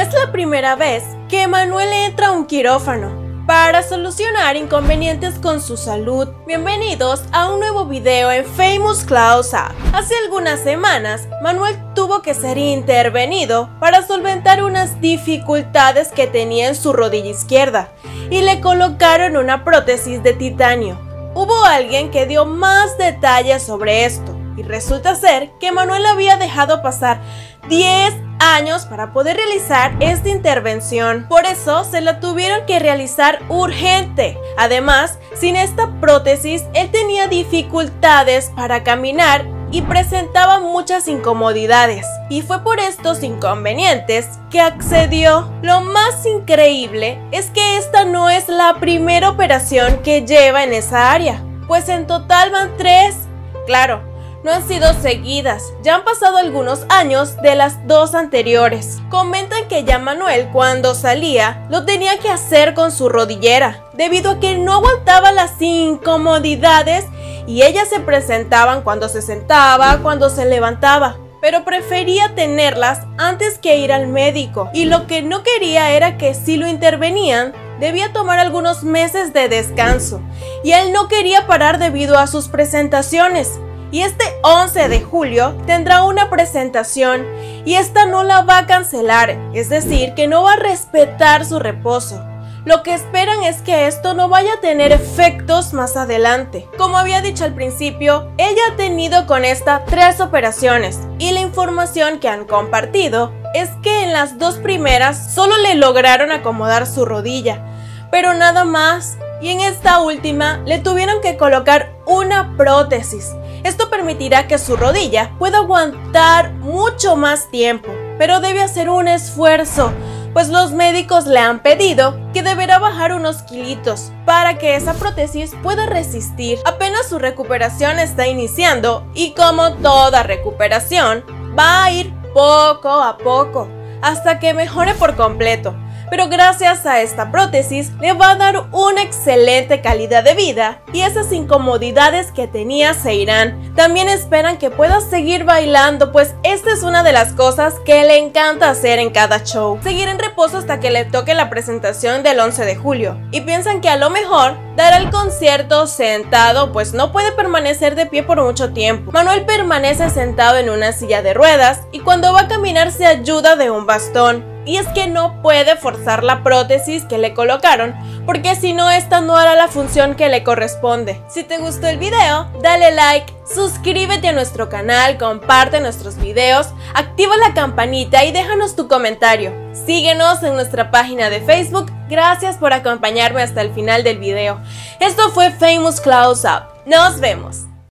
es la primera vez que Manuel entra a un quirófano para solucionar inconvenientes con su salud. Bienvenidos a un nuevo video en Famous Close Up. Hace algunas semanas, Manuel tuvo que ser intervenido para solventar unas dificultades que tenía en su rodilla izquierda y le colocaron una prótesis de titanio. Hubo alguien que dio más detalles sobre esto y resulta ser que Manuel había dejado pasar 10 años para poder realizar esta intervención. Por eso se la tuvieron que realizar urgente. Además, sin esta prótesis, él tenía dificultades para caminar y presentaba muchas incomodidades. Y fue por estos inconvenientes que accedió. Lo más increíble es que esta no es la primera operación que lleva en esa área, pues en total van 3. Claro, no han sido seguidas, ya han pasado algunos años de las 2 anteriores. Comentan que ya Manuel, cuando salía, lo tenía que hacer con su rodillera, debido a que no aguantaba las incomodidades y ellas se presentaban cuando se sentaba, cuando se levantaba, pero prefería tenerlas antes que ir al médico. Y lo que no quería era que si lo intervenían, debía tomar algunos meses de descanso, y él no quería parar debido a sus presentaciones. Y este 11 de julio tendrá una presentación y esta no la va a cancelar, es decir, que no va a respetar su reposo. Lo que esperan es que esto no vaya a tener efectos más adelante. Como había dicho al principio, ella ha tenido con esta 3 operaciones y la información que han compartido es que en las 2 primeras solo le lograron acomodar su rodilla, pero nada más. Y en esta última le tuvieron que colocar una prótesis. Esto permitirá que su rodilla pueda aguantar mucho más tiempo, pero debe hacer un esfuerzo, pues los médicos le han pedido que deberá bajar unos kilitos para que esa prótesis pueda resistir. Apenas su recuperación está iniciando y como toda recuperación, va a ir poco a poco hasta que mejore por completo. Pero gracias a esta prótesis le va a dar una excelente calidad de vida y esas incomodidades que tenía se irán. También esperan que pueda seguir bailando, pues esta es una de las cosas que le encanta hacer en cada show. Seguir en reposo hasta que le toque la presentación del 11 de julio. Y piensan que a lo mejor dará el concierto sentado, pues no puede permanecer de pie por mucho tiempo. Manuel permanece sentado en una silla de ruedas y cuando va a caminar se ayuda de un bastón. Y es que no puede forzar la prótesis que le colocaron, porque si no, esta no hará la función que le corresponde. Si te gustó el video, dale like, suscríbete a nuestro canal, comparte nuestros videos, activa la campanita y déjanos tu comentario. Síguenos en nuestra página de Facebook. Gracias por acompañarme hasta el final del video. Esto fue Famous Close Up. Nos vemos.